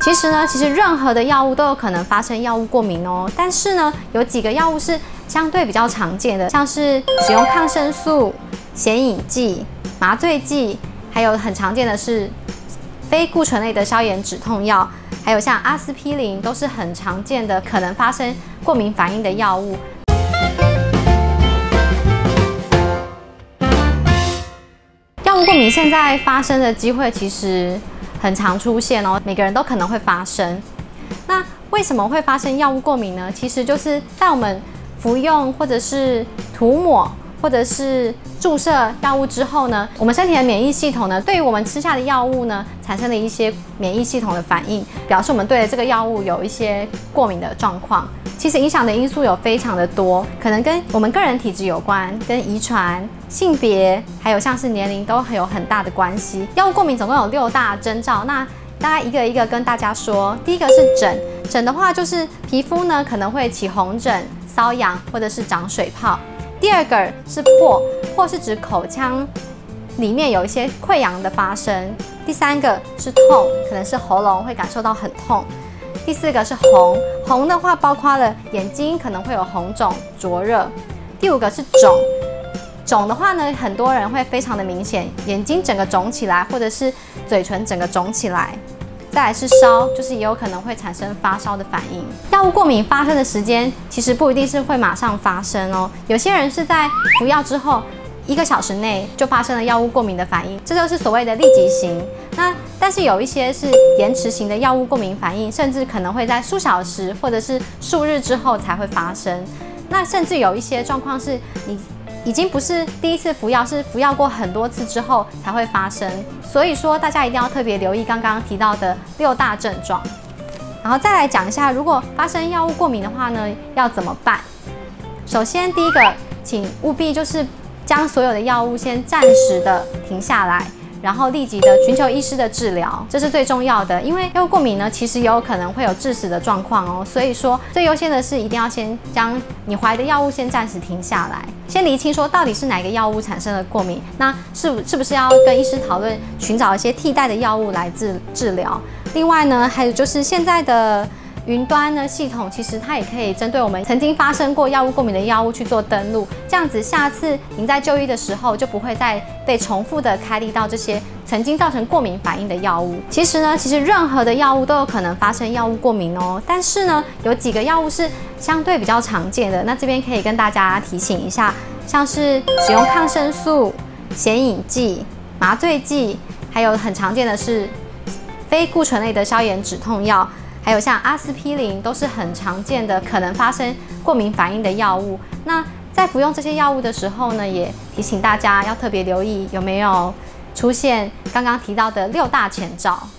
其实任何的药物都有可能发生药物过敏哦。但是呢，有几个药物是相对比较常见的，像是使用抗生素、显影剂、麻醉剂，还有很常见的是非固醇类的消炎止痛药，还有像阿司匹林，都是很常见的可能发生过敏反应的药物。药物过敏现在发生的机会其实很常出现哦，每个人都可能会发生。那为什么会发生药物过敏呢？其实就是在我们服用或者是涂抹或者是注射药物之后呢，我们身体的免疫系统呢，对于我们吃下的药物呢，产生了一些免疫系统的反应，表示我们对这个药物有一些过敏的状况。其实影响的因素有非常的多，可能跟我们个人体质有关，跟遗传、性别，还有像是年龄都有很大的关系。药物过敏总共有6大征兆，那大概一个一个跟大家说。第一个是疹，疹的话就是皮肤呢可能会起红疹、瘙痒或者是长水泡。第二个是破，破是指口腔里面有一些溃疡的发生。第三个是痛，可能是喉咙会感受到很痛。第四个是红，红的话包括了眼睛可能会有红肿、灼热。第5个是肿，肿的话呢，很多人会非常的明显，眼睛整个肿起来，或者是嘴唇整个肿起来。再来是烧，就是也有可能会产生发烧的反应。药物过敏发生的时间其实不一定是会马上发生哦，有些人是在服药之后1个小时内就发生了药物过敏的反应，这就是所谓的立即型。但是有一些是延迟型的药物过敏反应，甚至可能会在数小时或者是数日之后才会发生。那甚至有一些状况是你已经不是第一次服药，是服药过很多次之后才会发生。所以说大家一定要特别留意刚刚提到的6大症状。然后再来讲一下，如果发生药物过敏的话呢，要怎么办？首先第一个，请务必就是将所有的药物先暂时的停下来，然后立即的寻求医师的治疗，这是最重要的。因为药物过敏呢，其实也有可能会有致死的状况哦，所以说最优先的是一定要先将你怀的药物先暂时停下来，先厘清说到底是哪个药物产生了过敏，那是不是要跟医师讨论寻找一些替代的药物来治疗。另外呢，还有就是现在的云端呢系统，其实它也可以针对我们曾经发生过药物过敏的药物去做登录，这样子下次您在就医的时候就不会再被重复的开立到这些曾经造成过敏反应的药物。其实任何的药物都有可能发生药物过敏哦，但是呢，有几个药物是相对比较常见的，那这边可以跟大家提醒一下，像是使用抗生素、显影剂、麻醉剂，还有很常见的是非固醇类的消炎止痛药。还有像阿司匹林，都是很常见的可能发生过敏反应的药物。那在服用这些药物的时候呢，也提醒大家要特别留意有没有出现刚刚提到的6大前兆。